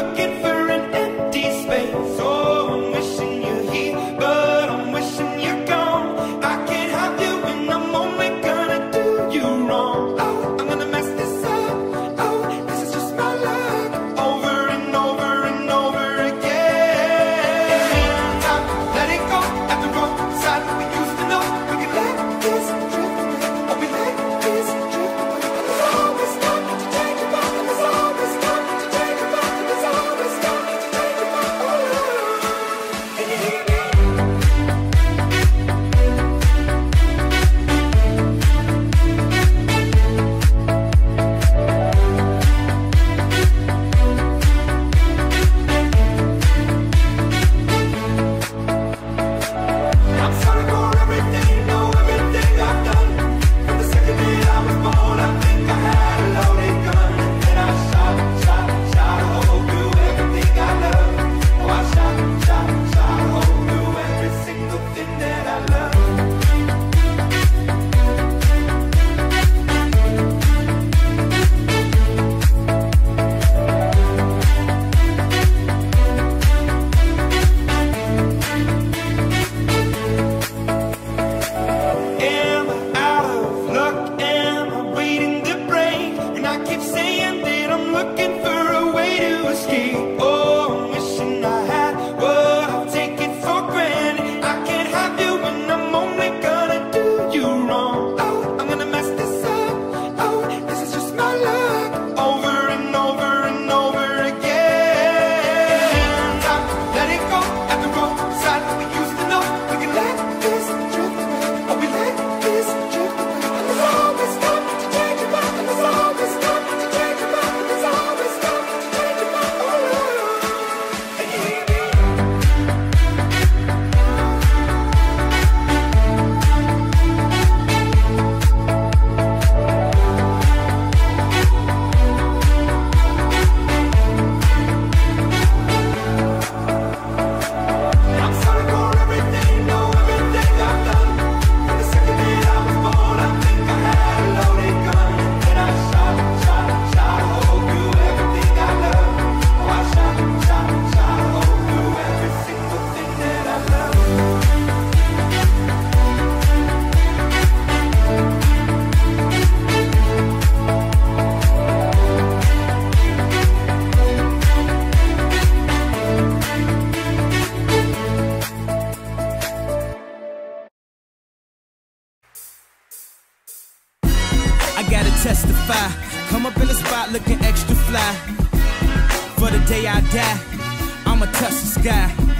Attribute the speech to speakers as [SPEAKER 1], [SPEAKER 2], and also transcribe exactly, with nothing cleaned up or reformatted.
[SPEAKER 1] looking for an empty space. Oh, I'm wishing you're here, but I'm wishing you're gone. I can't have you and I'm only gonna do you wrong. Oh, I'm gonna mess this up. Oh, this is just my luck. Over and over and over again. Stop, let it go. At the roadside we used to know. We could let this drift away. Oh, we let this drift away. There's always time to take it back. There's always time to take it back. There's always time to take it back. Oh, can you hear me? I'm sorry for everything, know everything I've done. From the second that I was born, I think I had a loaded gun. And I shot, shot, shot a hole through everything I love. Oh, I shot, shot, shot a hole through every single thing that I love. Am I out of luck? Am I waiting to break? And I keep saying that I'm looking for a way to escape. Oh, I'm wishing I had what I'll take it for granted. I can't have you and I'm only gonna do you wrong. Oh, I'm gonna mess this up. Oh, this is just my luck. Over and over and over again. Stop, let it go. At the roadside we used to know. We can let this drift away. Oh, we let this drift away. And there's always time to take it back. And there's always time to take it back. And there's always time to take it back. Oh, can you hear me? I'm sorry for everything, know everything I've done. From the second that I was born, I think I had a loaded gun. And I shot, shot, shot a hole through everything I love. Oh, I shot, shot, shot a hole through every single thing that I love.
[SPEAKER 2] I gotta testify. Come up in the spot looking extra fly. For the day I die, I'ma touch the sky.